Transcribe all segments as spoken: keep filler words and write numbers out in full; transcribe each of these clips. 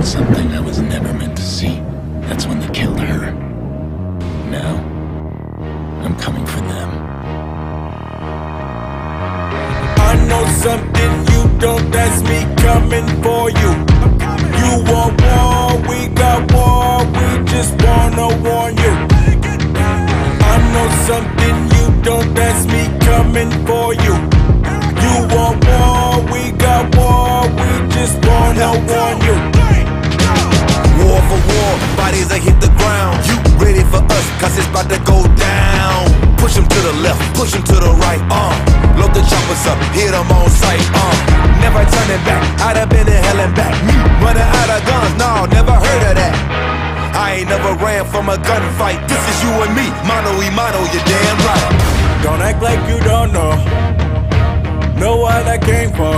something I was never meant to see. That's when they killed her. Now, I'm coming for them. I know something you don't, that's me coming for you. You want war, we got war, we just wanna warn you. I know something you don't, that's me coming for you. You want war, we got war, we just wanna warn you. War for war, bodies that hit the ground. You ready for us, cause it's about to go down. Push them to the left, push them to the right, uh load the choppers up, hit them on sight, uh never turning back, I'd have been in hell and back. Me running out of guns, no, never heard of that. I ain't never ran from a gunfight. This is you and me, mano y mano, you're damn right. Don't act like you don't know. Know what I came for.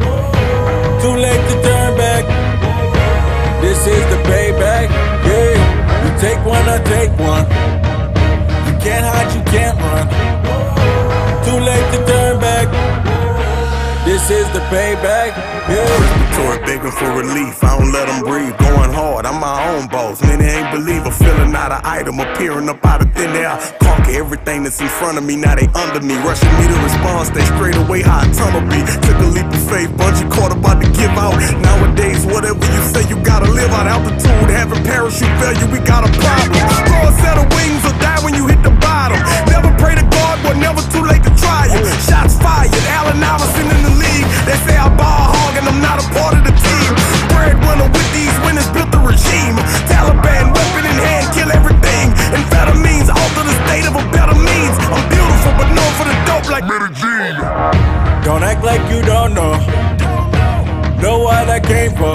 Too late to turn back. This is the payback. Yeah, you take one, I take one. You can't hide, you can't run. Too late to turn back. This is the payback. Yeah. Respiratory begging for relief, I don't let them breathe. Going hard, I'm my own boss. Many ain't believe a feeling out of item, appearing up out of thin air. Conquer everything that's in front of me, now they under me. Rushing me to respond, stay straight away how a tunnel be. Took a leap of faith, bungee cord about to give out. Nowadays, whatever you say, you gotta live out. Altitude, having parachute failure, we got a problem. Grow a set of wings or die when you hit the bottom. Never pray to God, but never too late to try it. Shots fired, Allen Iverson in the league. They say I ball hog and I'm not a part of the team. Breadwinner with these winners built the regime. Taliban, weapon in hand, kill everything. Amphetamines, alter the state of a better means. I'm beautiful but known for the dope like Medellin. Don't act like you don't know. Know what I came for.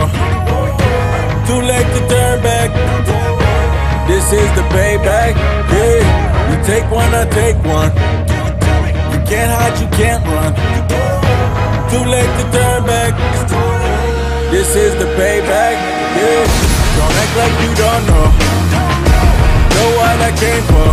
Too late to turn back. This is the payback. Yeah, you take one, I take one. You can't hide, you can't run. Too late to turn back. This is the payback. Yeah, don't act like you don't know. Know what I came for.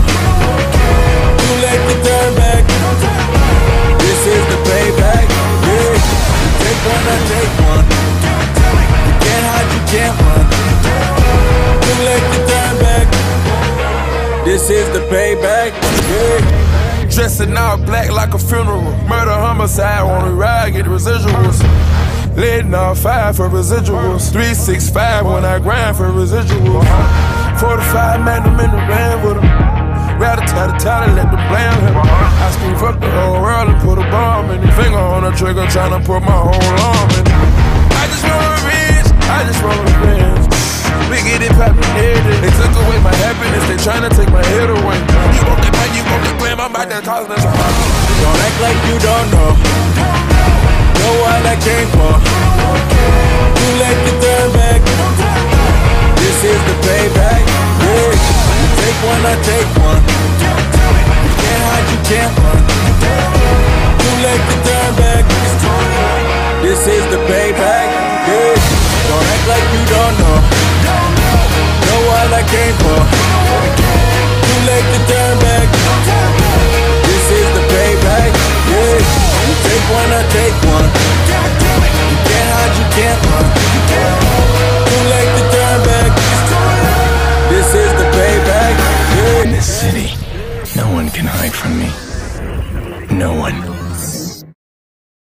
Too late to turn back. This is the payback. Yeah, you take one, I take one. You can't hide, you can't run. Too late to turn back. This is the payback. Yeah. Dressing all black like a funeral. Murder, homicide, on the ride, get the residuals. Letting off five for residuals. three six five when I grind for residuals. forty-five man, I'm in the van with them. Rather tie the tie and let the blame him. I speak fuck the whole world and put a bomb in his finger on the trigger, trying to put my whole arm in it. I just want revenge, I just want revenge. We get it poppin' every day. They took away my happiness, they tryna take my head away. You want that pain, you want that blame, I'm out there causing us a problem. Don't act like you don't know. Know what I came for. Too late to turn back. This is the payback. Yeah, you take one, I take one. You can't hide, you can't run. Too late to turn back. This is the payback. Yeah, don't act like you don't know. Know what I came for. Too late to turn back. This is the payback. Yeah, you take one, I take one. You can't hide, you can't run. Too late to turn back. This is the payback. Yeah. In this city, no one can hide from me. No one.